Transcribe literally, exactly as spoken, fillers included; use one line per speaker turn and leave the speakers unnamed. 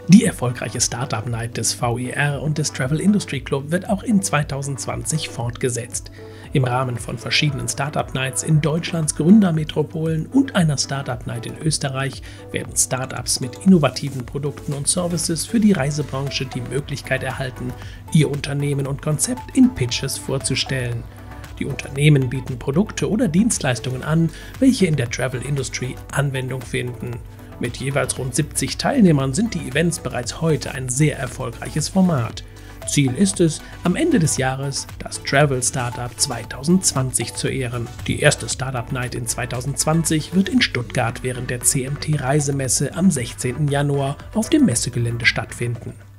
Die erfolgreiche Startup Night des V I R und des Travel Industry Club wird auch in zweitausendzwanzig fortgesetzt. Im Rahmen von verschiedenen Startup Nights in Deutschlands Gründermetropolen und einer Startup Night in Österreich werden Startups mit innovativen Produkten und Services für die Reisebranche die Möglichkeit erhalten, ihr Unternehmen und Konzept in Pitches vorzustellen. Die Unternehmen bieten Produkte oder Dienstleistungen an, welche in der Travel Industry Anwendung finden. Mit jeweils rund siebzig Teilnehmern sind die Events bereits heute ein sehr erfolgreiches Format. Ziel ist es, am Ende des Jahres das Travel Startup zweitausendzwanzig zu ehren. Die erste Startup Night in zweitausendzwanzig wird in Stuttgart während der C M T Reisemesse am sechzehnten Januar auf dem Messegelände stattfinden.